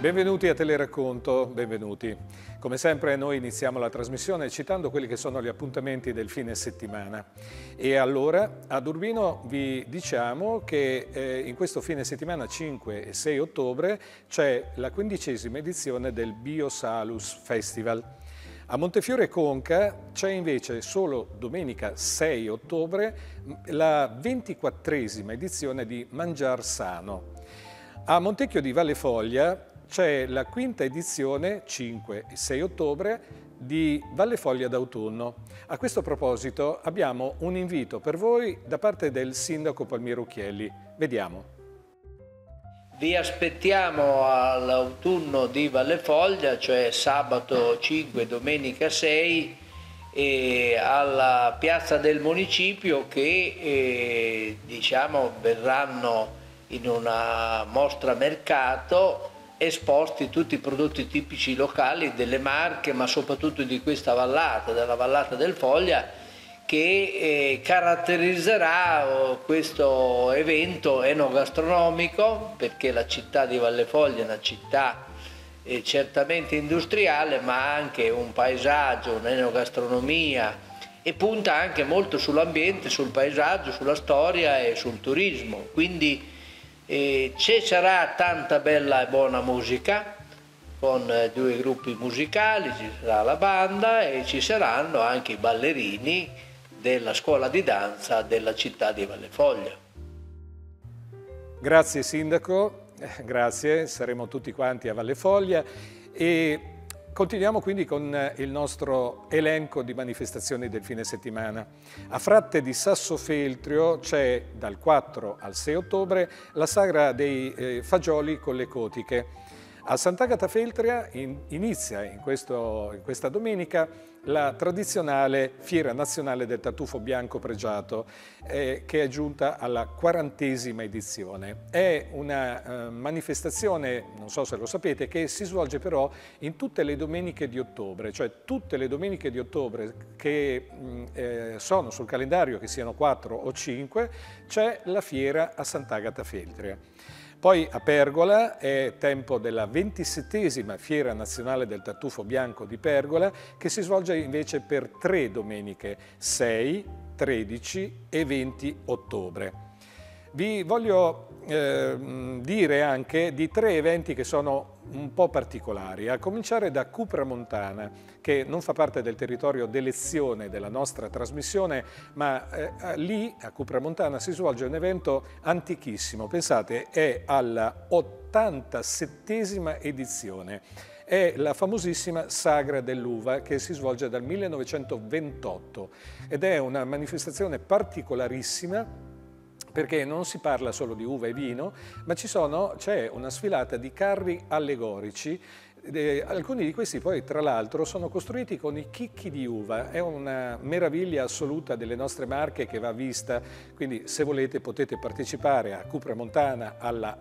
Benvenuti a Teleracconto, benvenuti. Come sempre noi iniziamo la trasmissione citando quelli che sono gli appuntamenti del fine settimana. E allora ad Urbino vi diciamo che in questo fine settimana 5 e 6 ottobre c'è la 15ª edizione del Biosalus Festival. A Montefiore Conca c'è invece solo domenica 6 ottobre la 24ª edizione di Mangiar Sano. A Montecchio di Valle Foglia c'è la 5ª edizione, 5 e 6 ottobre, di Valle Foglia d'autunno. A questo proposito abbiamo un invito per voi da parte del sindaco Palmiro Uchelli. Vediamo. Vi aspettiamo all'autunno di Valle Foglia, cioè sabato 5 e domenica 6, alla piazza del municipio che verranno in una mostra mercato esposti tutti i prodotti tipici locali delle Marche, ma soprattutto di questa vallata, della vallata del Foglia, che caratterizzerà questo evento enogastronomico, perché la città di Valle Foglia è una città certamente industriale, ma anche un paesaggio, un'enogastronomia, e punta anche molto sull'ambiente, sul paesaggio, sulla storia e sul turismo. Quindi ci sarà tanta bella e buona musica con 2 gruppi musicali, ci sarà la banda e ci saranno anche i ballerini della scuola di danza della città di Valle Foglia. Grazie Sindaco, grazie, saremo tutti quanti a Valle Foglia e continuiamo quindi con il nostro elenco di manifestazioni del fine settimana. A Fratte di Sassofeltrio c'è dal 4 al 6 ottobre la sagra dei fagioli con le cotiche. A Sant'Agata Feltria inizia in questa domenica la tradizionale Fiera Nazionale del Tartufo Bianco Pregiato, che è giunta alla 40ª edizione. È una manifestazione, non so se lo sapete, che si svolge però in tutte le domeniche di ottobre, cioè tutte le domeniche di ottobre che sono sul calendario, che siano 4 o 5, c'è la fiera a Sant'Agata Feltria. Poi a Pergola è tempo della 27ª Fiera Nazionale del Tartufo Bianco di Pergola, che si svolge invece per 3 domeniche, 6, 13 e 20 ottobre. Vi voglio dire anche di 3 eventi che sono un po' particolari, a cominciare da Cupra Montana, che non fa parte del territorio d'elezione della nostra trasmissione, ma lì a Cupra Montana si svolge un evento antichissimo, pensate, è alla 87ª edizione. È la famosissima Sagra dell'Uva che si svolge dal 1928 ed è una manifestazione particolarissima perché non si parla solo di uva e vino, ma c'è una sfilata di carri allegorici. Alcuni di questi poi tra l'altro sono costruiti con i chicchi di uva, è una meraviglia assoluta delle nostre Marche che va vista, quindi se volete potete partecipare a Cupra Montana alla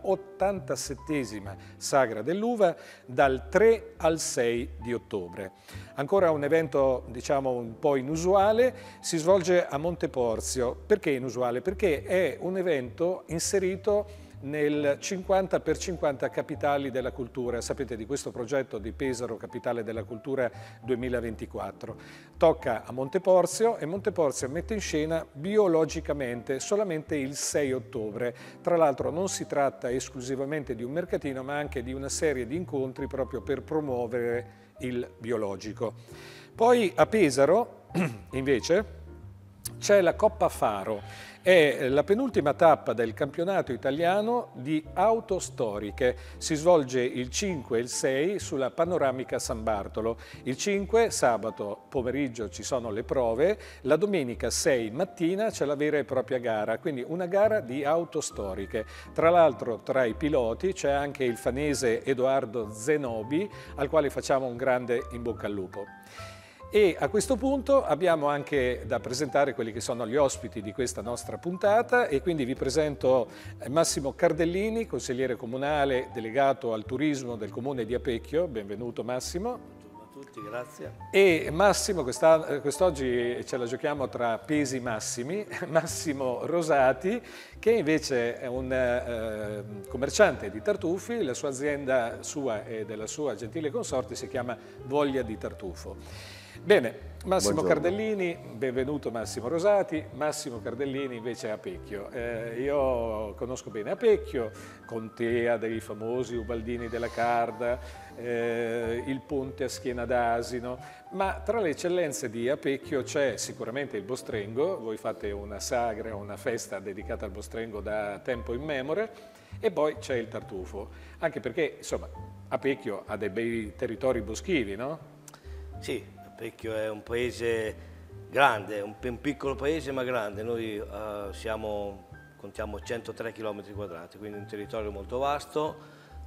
87ª Sagra dell'Uva dal 3 al 6 di ottobre. Ancora un evento diciamo un po' inusuale si svolge a Monteporzio. Perché inusuale? Perché è un evento inserito nel 50x50 Capitali della Cultura. Sapete di questo progetto di Pesaro Capitale della Cultura 2024. Tocca a Monteporzio e Monteporzio mette in scena biologicamente solamente il 6 ottobre. Tra l'altro non si tratta esclusivamente di un mercatino, ma anche di una serie di incontri proprio per promuovere il biologico. Poi a Pesaro invece c'è la Coppa Faro. È la penultima tappa del campionato italiano di auto storiche. Si svolge il 5 e il 6 sulla panoramica San Bartolo. Il 5 sabato pomeriggio ci sono le prove, la domenica 6 mattina c'è la vera e propria gara, quindi una gara di auto storiche. Tra l'altro tra i piloti c'è anche il fanese Edoardo Zenobi, al quale facciamo un grande in bocca al lupo. E a questo punto abbiamo anche da presentare quelli che sono gli ospiti di questa nostra puntata e quindi vi presento Massimo Cardellini, consigliere comunale delegato al turismo del comune di Apecchio. Benvenuto Massimo. Buongiorno a tutti. Grazie. E Massimo, quest'oggi ce la giochiamo tra pesi massimi, Massimo Rosati, che invece è un commerciante di tartufi, la sua azienda, sua e della sua gentile consorte, si chiama Voglia di Tartufo. Bene, Massimo Buongiorno. Cardellini, benvenuto Massimo Rosati. Massimo Cardellini invece è Apecchio. Io conosco bene Apecchio, contea dei famosi Ubaldini della Carda, il ponte a schiena d'asino, ma tra le eccellenze di Apecchio c'è sicuramente il bostrengo. Voi fate una sagra, una festa dedicata al bostrengo da tempo immemore, e poi c'è il tartufo, anche perché insomma Apecchio ha dei bei territori boschivi, no? Sì, Apecchio è un paese grande, un piccolo paese ma grande. Noi contiamo 103 km², quindi un territorio molto vasto,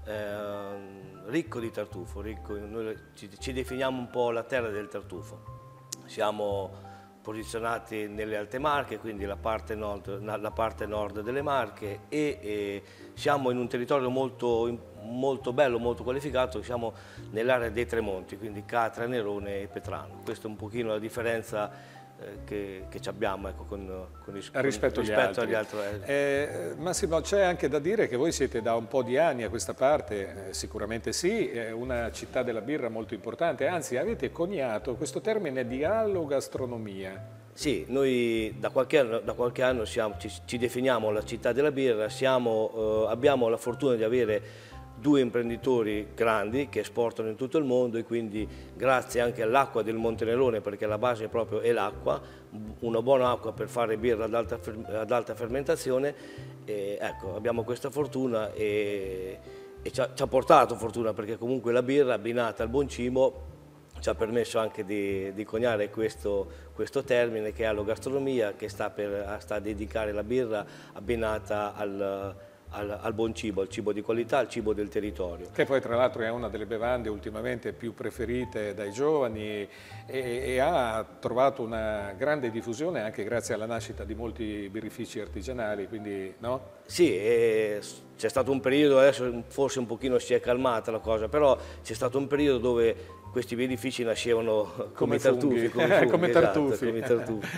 ricco di tartufo. Noi ci definiamo un po' la terra del tartufo. Siamo posizionati nelle Alte Marche, quindi la parte nord delle Marche, e siamo in un territorio molto bello, molto qualificato. Siamo nell'area dei Tremonti, quindi Catra, Nerone e Petrano. Questa è un pochino la differenza che abbiamo, ecco, rispetto agli altri. Massimo, c'è anche da dire che voi siete da un po' di anni a questa parte, sicuramente sì, è una città della birra molto importante, anzi avete coniato questo termine di allogastronomia. Sì, noi da qualche anno ci definiamo la città della birra. Abbiamo la fortuna di avere due imprenditori grandi che esportano in tutto il mondo, e quindi grazie anche all'acqua del Monte Nerone, perché la base proprio è l'acqua, una buona acqua per fare birra ad alta fermentazione, ecco, abbiamo questa fortuna e ci ha portato fortuna, perché comunque la birra abbinata al buon cibo ci ha permesso anche di coniare questo termine, che è allogastronomia, che sta a dedicare la birra abbinata al buon cibo, al cibo di qualità, al cibo del territorio. Che poi tra l'altro è una delle bevande ultimamente più preferite dai giovani e ha trovato una grande diffusione anche grazie alla nascita di molti birrifici artigianali, quindi no? Sì, c'è stato un periodo, adesso forse un pochino si è calmata la cosa, però c'è stato un periodo dove questi birrifici nascevano come i tartufi, come tartufi. Come i tartufi.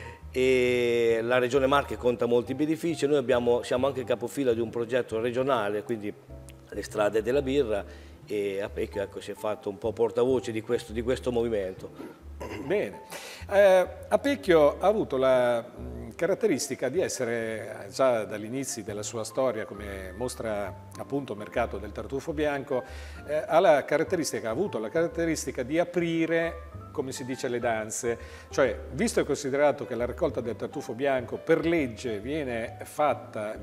E la Regione Marche conta molti birrifici. Noi siamo anche capofila di un progetto regionale, quindi le strade della birra, e Apecchio, ecco, si è fatto un po' portavoce di questo movimento. Bene. Apecchio ha avuto la caratteristica di essere, già dagli inizi della sua storia, come mostra appunto il mercato del tartufo bianco, ha avuto la caratteristica di aprire, come si dice, le danze. Cioè, visto e considerato che la raccolta del tartufo bianco per legge è fatta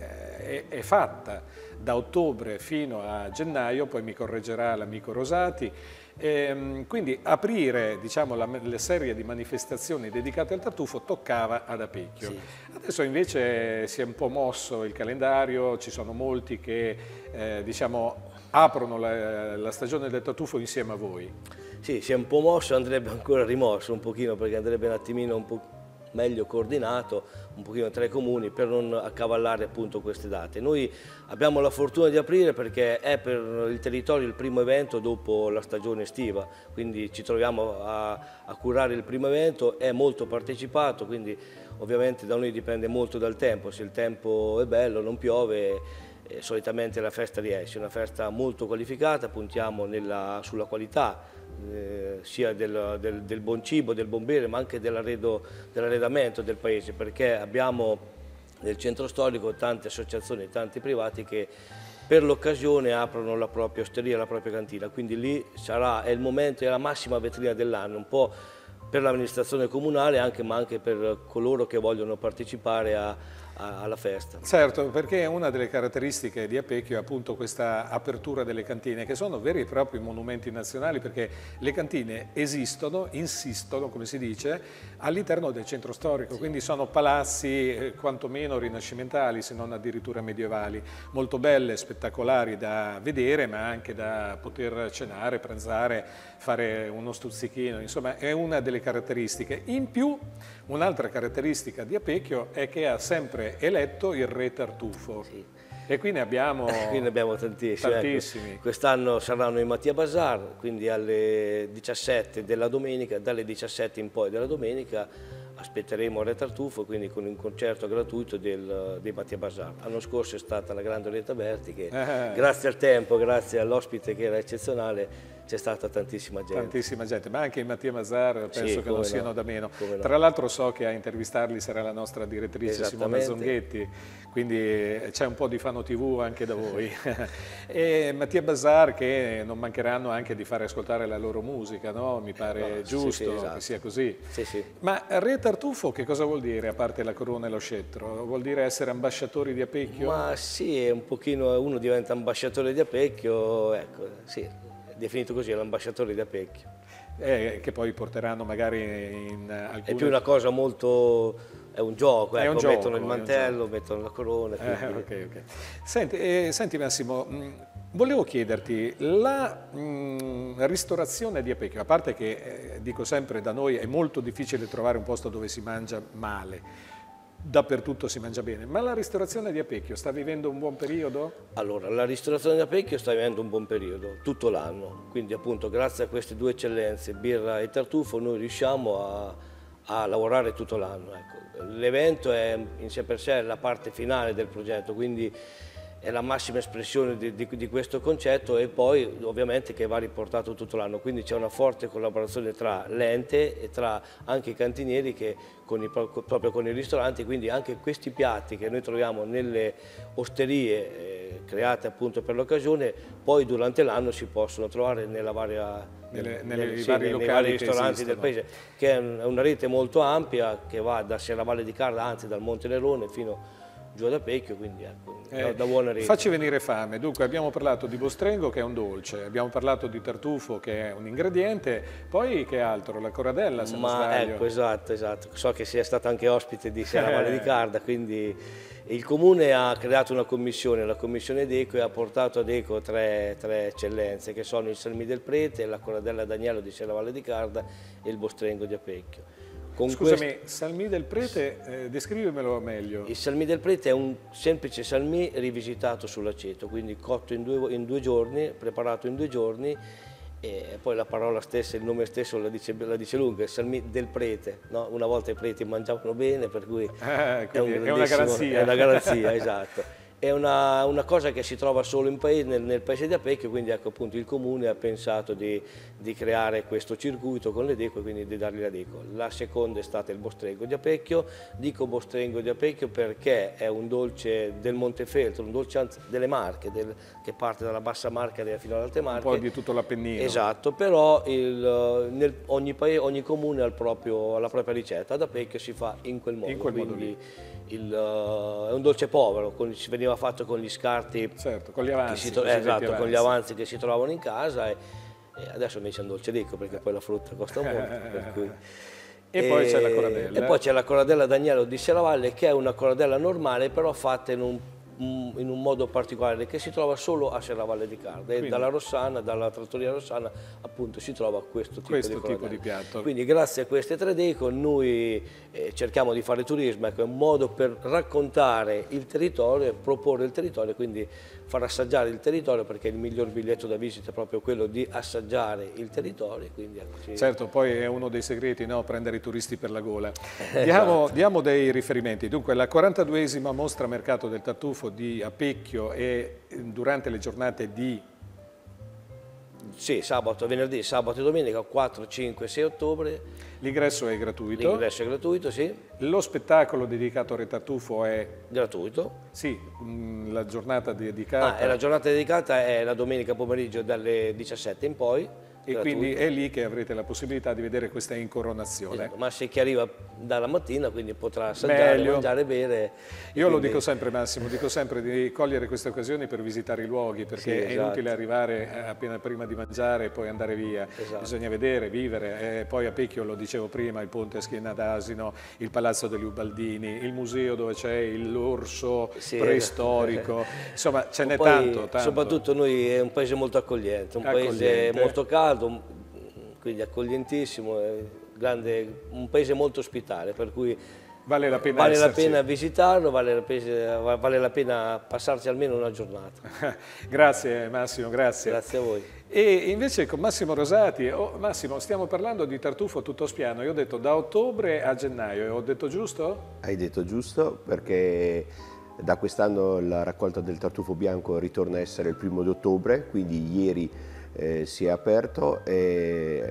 da ottobre fino a gennaio, poi mi correggerà l'amico Rosati, quindi aprire, diciamo, la serie di manifestazioni dedicate al tartufo toccava ad Apecchio. Sì. Adesso invece si è un po' mosso il calendario, ci sono molti che diciamo, aprono la stagione del tartufo insieme a voi. Sì, si è un po' mosso, andrebbe ancora rimosso un pochino, perché andrebbe un attimino un po' meglio coordinato, un pochino tra i comuni, per non accavallare appunto queste date. Noi abbiamo la fortuna di aprire perché è per il territorio il primo evento dopo la stagione estiva, quindi ci troviamo a curare il primo evento, è molto partecipato, quindi ovviamente da noi dipende molto dal tempo. Se il tempo è bello, non piove, solitamente la festa riesce. È una festa molto qualificata, puntiamo sulla qualità, sia del buon cibo, del buon bere, ma anche dell'arredamento del paese, perché abbiamo nel centro storico tante associazioni, tanti privati che per l'occasione aprono la propria osteria, la propria cantina, quindi lì è il momento, è la massima vetrina dell'anno, un po' per l'amministrazione comunale ma anche per coloro che vogliono partecipare alla festa. Certo, perché una delle caratteristiche di Apecchio è appunto questa apertura delle cantine, che sono veri e propri monumenti nazionali, perché le cantine esistono, insistono, come si dice, all'interno del centro storico, quindi sono palazzi quantomeno rinascimentali, se non addirittura medievali, molto belle, spettacolari da vedere, ma anche da poter cenare, pranzare, fare uno stuzzichino, insomma è una delle caratteristiche. In più, un'altra caratteristica di Apecchio è che ha sempre eletto il re Tartufo. Sì. E qui ne abbiamo, qui ne abbiamo tantissimi. tantissimi. Ecco. Quest'anno saranno i Mattia Bazar, quindi alle 17 della domenica, dalle 17 in poi della domenica aspetteremo Re Tartufo, quindi con un concerto gratuito dei Mattia Bazar. L'anno scorso è stata la grande Orietta Berti che grazie al tempo, grazie all'ospite che era eccezionale, c'è stata tantissima gente. Tantissima gente, ma anche i Mattia Bazar penso che non siano da meno. No. Tra l'altro so che a intervistarli sarà la nostra direttrice Simona Zonghetti, quindi c'è un po' di Fano TV anche da voi. E Mattia Bazar che non mancheranno anche di fare ascoltare la loro musica, no? Mi pare giusto esatto. che sia così. Sì. Ma Re Tartufo che cosa vuol dire, a parte la corona e lo scettro? Vuol dire essere ambasciatori di Apecchio? Ma sì, è un pochino, uno diventa ambasciatore di Apecchio, ecco, sì. Definito così, l'ambasciatore di Apecchio. Che poi porteranno magari in alcune... È più una cosa molto... è un gioco, ecco, un gioco, mettono il mantello, mettono la corona. Ok. Senti Massimo, volevo chiederti, la ristorazione di Apecchio, a parte che dico sempre da noi è molto difficile trovare un posto dove si mangia male, dappertutto si mangia bene, ma la ristorazione di Apecchio sta vivendo un buon periodo? Allora, la ristorazione di Apecchio sta vivendo un buon periodo, tutto l'anno, quindi appunto grazie a queste due eccellenze, birra e tartufo, noi riusciamo a lavorare tutto l'anno. Ecco. L'evento è in sé per sé la parte finale del progetto, quindi è la massima espressione di questo concetto e poi ovviamente che va riportato tutto l'anno, quindi c'è una forte collaborazione tra l'ente e tra anche i cantinieri che proprio con i ristoranti, quindi anche questi piatti che noi troviamo nelle osterie create appunto per l'occasione, poi durante l'anno si possono trovare nei vari ristoranti del paese, che è una rete molto ampia che va da Serravalle di Carda, anzi dal Monte Nerone fino giù ad Apecchio, quindi ecco, da buona rete. Facci venire fame, dunque abbiamo parlato di bostrengo che è un dolce, abbiamo parlato di tartufo che è un ingrediente, poi che altro? La coradella se non sbaglio. Ecco, esatto, so che sia stato anche ospite di Serravalle di Carda, quindi il Comune ha creato una commissione, la commissione d'Eco, e ha portato ad Eco tre eccellenze che sono il salmì del Prete, la coradella d'agnello di Serravalle di Carda e il bostrengo di Apecchio. Scusami, salmì del Prete, descrivimelo meglio. Il salmì del Prete è un semplice salmì rivisitato sull'aceto, quindi cotto in due giorni, preparato in 2 giorni, e poi la parola stessa, il nome stesso la dice lunga, il salmì del Prete, no? Una volta i preti mangiavano bene, per cui è una garanzia. È una garanzia, esatto. È una cosa che si trova solo nel paese di Apecchio, quindi ecco appunto il Comune ha pensato di creare questo circuito con le Deco e quindi di dargli la Deco. La seconda è stata il bostrengo di Apecchio, dico bostrengo di Apecchio perché è un dolce del Montefeltro, un dolce delle Marche, che parte dalla Bassa Marca fino alle Alte Marche. Un po' di tutto l'Appennino. Esatto, però ogni comune ha la propria ricetta, ad Apecchio si fa in quel modo. È un dolce povero, veniva fatto con gli scarti, certo, con gli avanzi, con gli avanzi che si trovano in casa, e adesso invece è un dolce ricco perché poi la frutta costa molto. Per cui. E poi c'è la coradella. E poi c'è la coradella d'agnello di Serravalle, che è una coradella normale però fatta in un modo particolare che si trova solo a Serravalle di Carda, e dalla trattoria Rossana appunto si trova questo tipo di piatto. Quindi grazie a queste 3 Deco noi cerchiamo di fare turismo, ecco, è un modo per raccontare il territorio e proporre il territorio, quindi far assaggiare il territorio, perché il miglior biglietto da visita è proprio quello di assaggiare il territorio. Quindi, ecco, certo, poi è uno dei segreti, no? Prendere i turisti per la gola. Diamo dei riferimenti. Dunque, la 42esima mostra mercato del tartufo di Apecchio e durante le giornate di... Sì, venerdì, sabato e domenica, 4, 5, 6 ottobre. L'ingresso è gratuito? L'ingresso è gratuito, sì. Lo spettacolo dedicato a Re Tartufo è... gratuito. Sì, la giornata dedicata... la giornata dedicata è la domenica pomeriggio dalle 17 in poi. E quindi è lì che avrete la possibilità di vedere questa incoronazione. Esatto, ma se chi arriva dalla mattina quindi potrà assaggiare, mangiare, bere. Io lo dico sempre Massimo, dico sempre di cogliere queste occasioni per visitare i luoghi, perché è inutile arrivare appena prima di mangiare e poi andare via. Esatto. Bisogna vedere, vivere. Poi a Apecchio, lo dicevo prima, il ponte a Schiena d'Asino, il Palazzo degli Ubaldini, il museo dove c'è l'orso preistorico, insomma ce n'è tanto. Soprattutto noi è un paese molto accogliente, un paese molto caldo, quindi accoglientissimo, un paese molto ospitale, per cui Vale la pena vale la esserci. pena visitarlo, vale la pena passarci almeno una giornata. Grazie Massimo, grazie. Grazie a voi. E invece con Massimo Rosati, Massimo, stiamo parlando di tartufo tuttospiano, io ho detto da ottobre a gennaio, ho detto giusto? Hai detto giusto, perché da quest'anno la raccolta del tartufo bianco ritorna a essere il 1° di ottobre, quindi ieri si è aperto e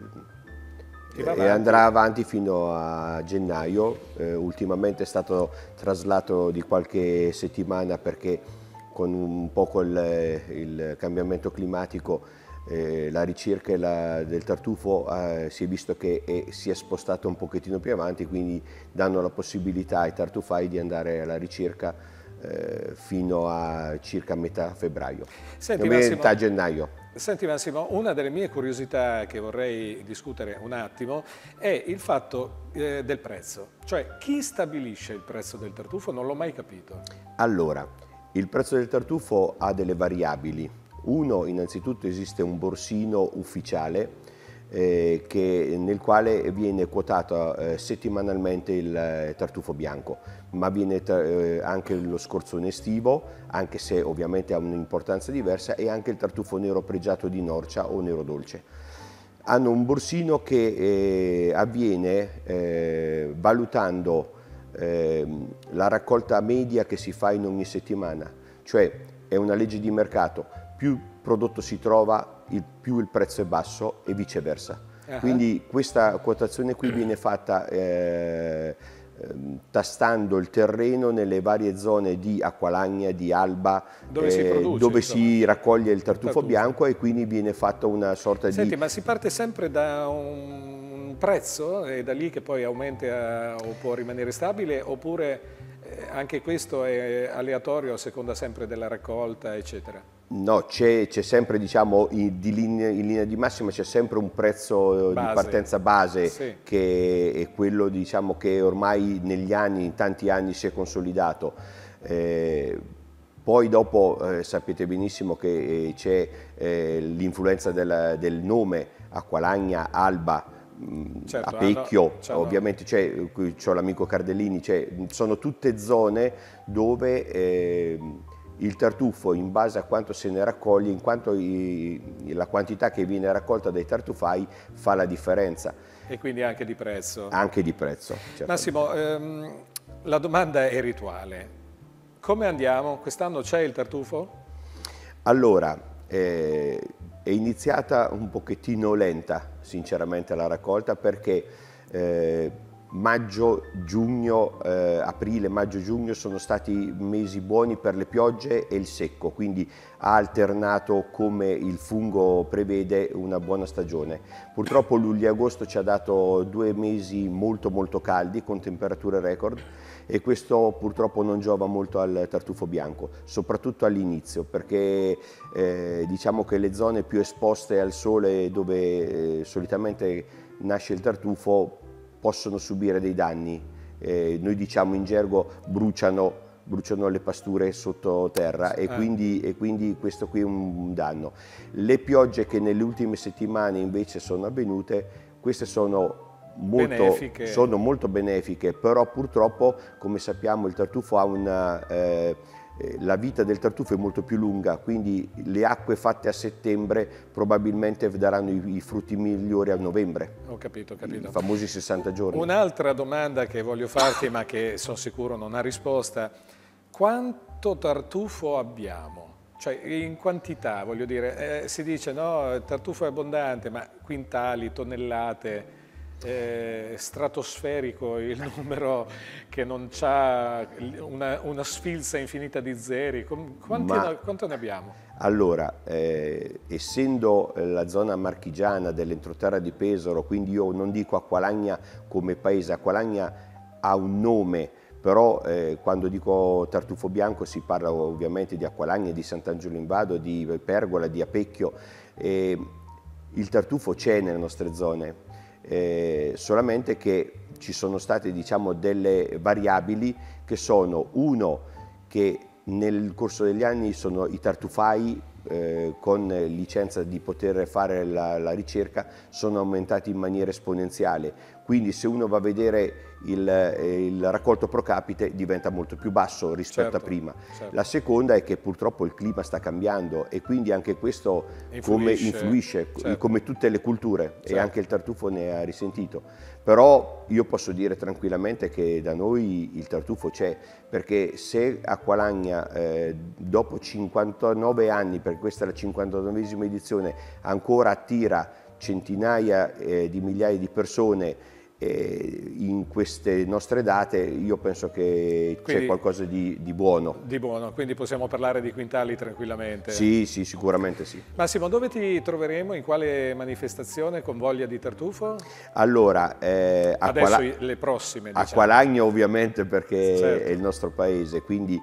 andrà avanti fino a gennaio. Ultimamente è stato traslato di qualche settimana perché con un po' il cambiamento climatico la ricerca del tartufo si è visto che si è spostato un pochettino più avanti, quindi danno la possibilità ai tartufai di andare alla ricerca fino a circa metà febbraio, metà gennaio. Senti Massimo, una delle mie curiosità che vorrei discutere un attimo è il fatto del prezzo, cioè chi stabilisce il prezzo del tartufo? Non l'ho mai capito. Allora, il prezzo del tartufo ha delle variabili. Uno, innanzitutto esiste un borsino ufficiale nel quale viene quotato settimanalmente il tartufo bianco, ma viene anche lo scorzone estivo, anche se ovviamente ha un'importanza diversa, e anche il tartufo nero pregiato di Norcia o nero dolce. Hanno un borsino che avviene valutando la raccolta media che si fa in ogni settimana, cioè è una legge di mercato: più prodotto si trova, più il prezzo è basso e viceversa. Quindi questa quotazione qui viene fatta tastando il terreno nelle varie zone di Acqualagna, di Alba, dove si raccoglie il tartufo bianco, e quindi viene fatta una sorta Senti, ma si parte sempre da un prezzo e da lì che poi aumenta o può rimanere stabile, oppure anche questo è aleatorio a seconda sempre della raccolta, eccetera? No, c'è sempre, diciamo, in linea di massima c'è sempre un prezzo di partenza base, sì, che è quello, diciamo, che ormai negli anni, in tanti anni, si è consolidato. Poi dopo sapete benissimo che c'è l'influenza del nome Acqualagna, Alba, certo, Apecchio, ovviamente c'ho l'amico Cardellini, sono tutte zone dove il tartufo, in base a quanto se ne raccoglie, in quanto la quantità che viene raccolta dai tartufai fa la differenza. E quindi anche di prezzo. Anche di prezzo. Certamente. Massimo, la domanda è rituale. Come andiamo? Quest'anno c'è il tartufo? Allora, è iniziata un pochettino lenta, sinceramente, la raccolta, perché maggio, giugno, aprile, maggio, giugno sono stati mesi buoni per le piogge e il secco, quindi ha alternato, come il fungo prevede, una buona stagione. Purtroppo luglio e agosto ci ha dato 2 mesi molto caldi, con temperature record, e questo purtroppo non giova molto al tartufo bianco, soprattutto all'inizio, perché diciamo che le zone più esposte al sole, dove solitamente nasce il tartufo, possono subire dei danni. Noi diciamo in gergo bruciano le pasture sottoterra, e quindi questo qui è un danno. Le piogge che nelle ultime settimane invece sono avvenute, queste sono molto benefiche, però purtroppo, come sappiamo, il tartufo ha la vita del tartufo è molto più lunga, quindi le acque fatte a settembre probabilmente daranno i frutti migliori a novembre. Ho capito. I famosi 60 giorni. Un'altra domanda che voglio farti, ma che sono sicuro non ha risposta: quanto tartufo abbiamo? Cioè in quantità, voglio dire, si dice no, il tartufo è abbondante, ma quintali, tonnellate, stratosferico il numero, che non c'ha una sfilza infinita di zeri. Quanto ne abbiamo? Allora, essendo la zona marchigiana dell'entroterra di Pesaro, quindi io non dico Acqualagna come paese, Acqualagna ha un nome, però quando dico tartufo bianco si parla ovviamente di Acqualagna, di Sant'Angelo in Vado, di Pergola, di Apecchio. Il tartufo c'è nelle nostre zone. Solamente che ci sono state, diciamo, delle variabili, che sono: uno, che nel corso degli anni sono i tartufai con licenza di poter fare la ricerca sono aumentati in maniera esponenziale, quindi se uno va a vedere il raccolto pro capite diventa molto più basso rispetto a prima. La seconda è che purtroppo il clima sta cambiando e quindi anche questo influisce come tutte le culture, e anche il tartufo ne ha risentito. Però io posso dire tranquillamente che da noi il tartufo c'è, perché se Acqualagna dopo 59 anni, perché questa è la 59esima edizione, ancora attira centinaia di migliaia di persone in queste nostre date, io penso che c'è qualcosa di buono. Di buono, quindi possiamo parlare di quintali tranquillamente. Sì, sì, sicuramente sì. Massimo, dove ti troveremo? In quale manifestazione con voglia di tartufo? Allora, adesso le prossime, diciamo. Acqualagna ovviamente, perché è il nostro paese, quindi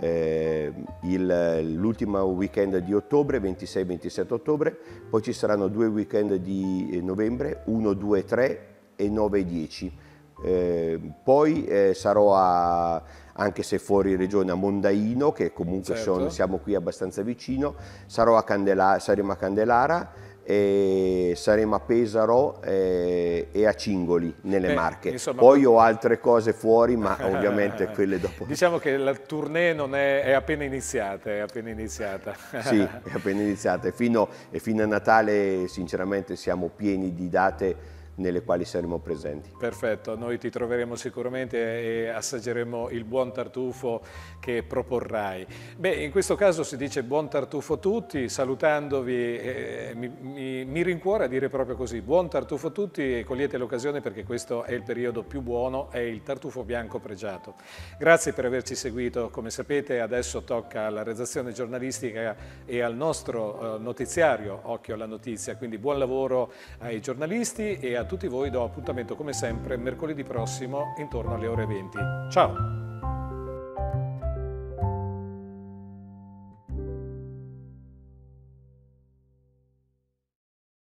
l'ultimo weekend di ottobre, 26-27 ottobre, poi ci saranno 2 weekend di novembre, 1, 2, 3 e 9 e 10. Poi sarò anche se fuori regione, a Mondaino, che comunque siamo qui abbastanza vicino, saremo a Candelara, e saremo a Pesaro e a Cingoli nelle Marche. Insomma, poi ho altre cose fuori, ma ovviamente quelle dopo. Diciamo che la tournée è appena iniziata, è appena iniziata. Sì, è appena iniziata, e fino a Natale sinceramente siamo pieni di date nelle quali saremo presenti. Perfetto, noi ti troveremo sicuramente e assaggeremo il buon tartufo che proporrai. Beh, in questo caso si dice buon tartufo a tutti, salutandovi mi rincuora dire proprio così, buon tartufo a tutti, e cogliete l'occasione perché questo è il periodo più buono, è il tartufo bianco pregiato. Grazie per averci seguito, come sapete adesso tocca alla redazione giornalistica e al nostro notiziario Occhio alla Notizia, quindi buon lavoro ai giornalisti, e a tutti voi do appuntamento come sempre mercoledì prossimo intorno alle ore 20. Ciao!